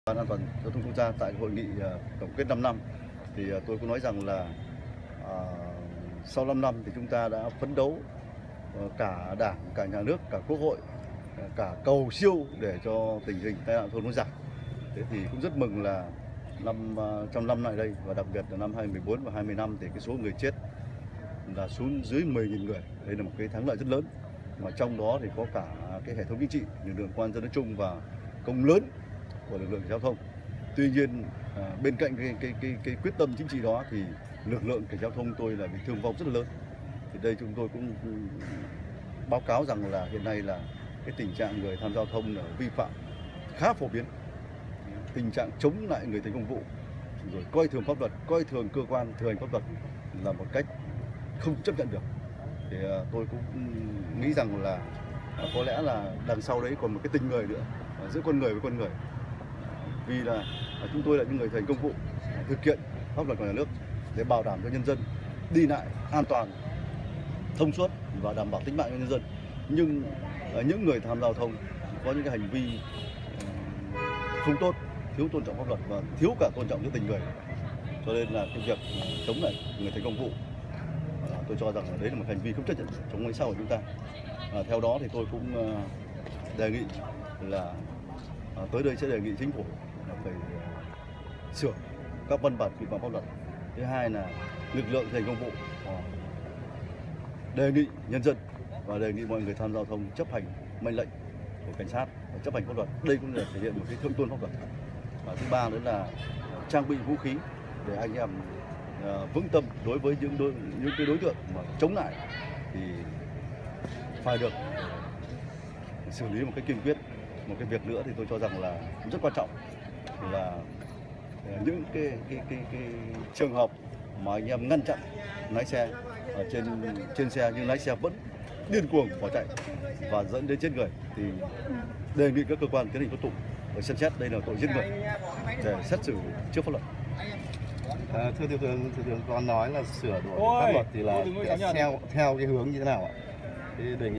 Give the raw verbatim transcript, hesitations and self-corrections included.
Ban an toàn giao thông quốc gia tại hội nghị tổng kết năm năm thì tôi cũng nói rằng là à, sau năm năm thì chúng ta đã phấn đấu cả Đảng, cả nhà nước, cả Quốc hội, cả cầu siêu để cho tình hình tai nạn giao thông nó giảm. Thế thì cũng rất mừng là năm trong năm nay đây, và đặc biệt là năm hai nghìn không trăm mười bốn và hai mươi năm thì cái số người chết là xuống dưới mười nghìn người. Đây là một cái thắng lợi rất lớn, mà trong đó thì có cả cái hệ thống chính trị, lực lượng công an dân nói chung và công lớn của lực lượng giao thông. Tuy nhiên à, bên cạnh cái, cái cái cái quyết tâm chính trị đó thì lực lượng cảnh giao thông tôi là bị thương vong rất là lớn. Thì đây chúng tôi cũng báo cáo rằng là hiện nay là cái tình trạng người tham gia giao thông là vi phạm khá phổ biến, tình trạng chống lại người thành công vụ, rồi coi thường pháp luật, coi thường cơ quan thi hành pháp luật là một cách không chấp nhận được. Thì uh, tôi cũng nghĩ rằng là uh, có lẽ là đằng sau đấy còn một cái tình người nữa, uh, giữa con người với con người. Uh, vì là uh, chúng tôi là những người thành công vụ, uh, thực hiện pháp luật của nhà nước để bảo đảm cho nhân dân đi lại an toàn, thông suốt và đảm bảo tính mạng cho nhân dân. Nhưng uh, những người tham gia giao thông có những cái hành vi uh, không tốt, thiếu tôn trọng pháp luật và thiếu cả tôn trọng những tình người. Cho nên là cái việc chống lại người thành công vụ, à, tôi cho rằng là đấy là một hành vi không chấp nhận trong ngoài xã hội chúng ta. À, theo đó thì tôi cũng uh, đề nghị là à, tới đây sẽ đề nghị chính phủ là phải uh, sửa các văn bản quy phạm pháp luật. Thứ hai là lực lượng thi hành công vụ uh, đề nghị nhân dân và đề nghị mọi người tham gia giao thông chấp hành mệnh lệnh của cảnh sát và chấp hành pháp luật. Đây cũng là thể hiện một cái thượng tôn pháp luật. Và thứ ba nữa là trang bị vũ khí để anh em uh, vững tâm đối với những đối, những cái đối tượng mà chống lại thì phải được xử lý một cách kiên quyết. Một cái việc nữa thì tôi cho rằng là rất quan trọng là uh, những cái cái, cái cái trường hợp mà anh em ngăn chặn lái xe ở trên trên xe nhưng lái xe vẫn điên cuồng bỏ chạy và dẫn đến chết người thì đề nghị các cơ quan tiến hành tố tụng để xem xét đây là tội giết người để xét xử trước pháp luật. À, thưa thiếu tướng, thiếu tướng có nói là sửa đổi pháp luật thì là theo theo cái hướng như thế nào ạ? Thì đề nghị